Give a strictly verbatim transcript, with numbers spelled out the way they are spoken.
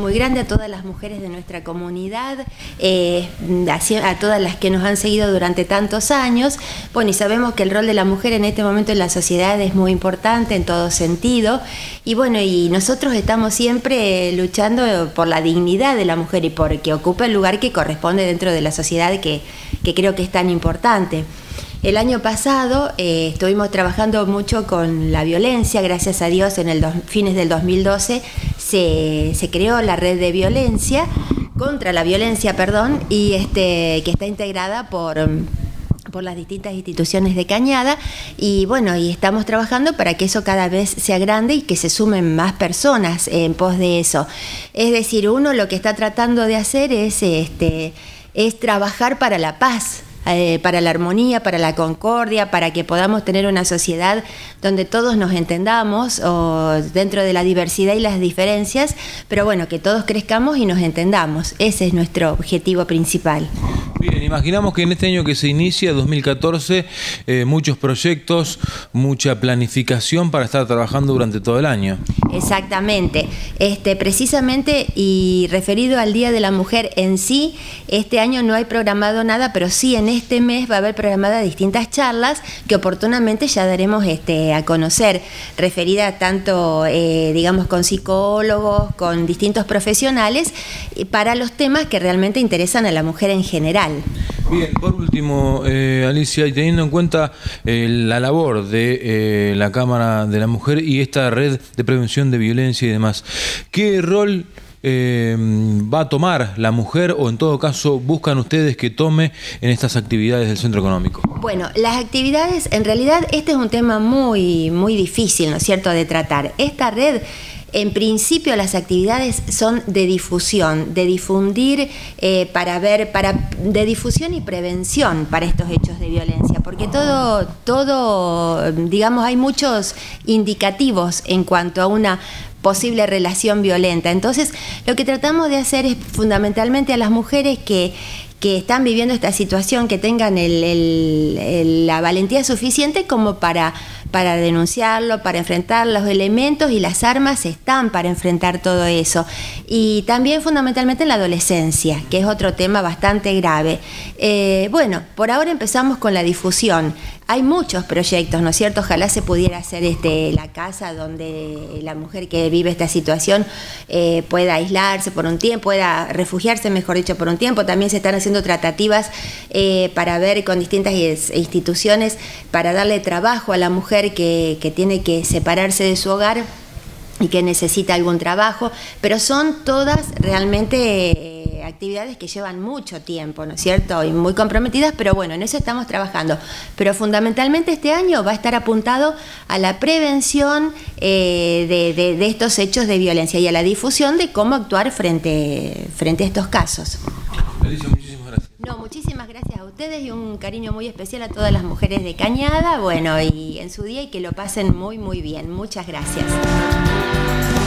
muy grande a todas las mujeres de nuestra comunidad, eh, a, a todas las que nos han seguido durante tantos años. Bueno, y sabemos que el rol de la mujer en este momento en la sociedad es muy importante en todo sentido. Y bueno, y nosotros estamos siempre luchando por la dignidad de la mujer y por que ocupe el lugar que corresponde dentro de la sociedad que, que creo que es tan importante. El año pasado eh, estuvimos trabajando mucho con la violencia, gracias a Dios en el dos, fines del dos mil doce se, se creó la red de violencia, contra la violencia, perdón, y este, que está integrada por, por las distintas instituciones de Cañada, y bueno, y estamos trabajando para que eso cada vez sea grande y que se sumen más personas en pos de eso. Es decir, uno lo que está tratando de hacer es, este, es trabajar para la paz, Eh, para la armonía, para la concordia, para que podamos tener una sociedad donde todos nos entendamos, o dentro de la diversidad y las diferencias, pero bueno, que todos crezcamos y nos entendamos. Ese es nuestro objetivo principal. Bien, imaginamos que en este año que se inicia, dos mil catorce, eh, muchos proyectos, mucha planificación para estar trabajando durante todo el año. Exactamente. Este, precisamente, y referido al Día de la Mujer en sí, este año no hay programado nada, pero sí en este mes va a haber programadas distintas charlas que oportunamente ya daremos este, a conocer, referidas tanto, eh, digamos, con psicólogos, con distintos profesionales, para los temas que realmente interesan a la mujer en general. Bien, por último, eh, Alicia, y teniendo en cuenta eh, la labor de eh, la Cámara de la Mujer y esta red de prevención de violencia y demás, ¿qué rol eh, va a tomar la mujer, o en todo caso buscan ustedes que tome en estas actividades del Centro Económico? Bueno, las actividades, en realidad este es un tema muy, muy difícil, ¿no es cierto?, de tratar. Esta red, en principio, las actividades son de difusión, de difundir eh, para ver, para de difusión y prevención para estos hechos de violencia, porque todo, todo, digamos, hay muchos indicativos en cuanto a una posible relación violenta. Entonces, lo que tratamos de hacer es fundamentalmente a las mujeres que que están viviendo esta situación, que tengan el, el, el, la valentía suficiente como para, para denunciarlo, para enfrentar los elementos, y las armas están para enfrentar todo eso. Y también fundamentalmente en la adolescencia, que es otro tema bastante grave. Eh, bueno, por ahora empezamos con la difusión. Hay muchos proyectos, ¿no es cierto? Ojalá se pudiera hacer este, la casa donde la mujer que vive esta situación eh, pueda aislarse por un tiempo, pueda refugiarse, mejor dicho, por un tiempo. También se están haciendo tratativas eh, para ver con distintas instituciones, para darle trabajo a la mujer que, que tiene que separarse de su hogar y que necesita algún trabajo, pero son todas realmente eh, actividades que llevan mucho tiempo, ¿no es cierto?, y muy comprometidas, pero bueno, en eso estamos trabajando. Pero fundamentalmente este año va a estar apuntado a la prevención eh, de, de, de estos hechos de violencia y a la difusión de cómo actuar frente, frente a estos casos. Alicia, muchísimas gracias. No, muchísimas gracias a ustedes y un cariño muy especial a todas las mujeres de Cañada, bueno, y en su día, y que lo pasen muy, muy bien. Muchas gracias.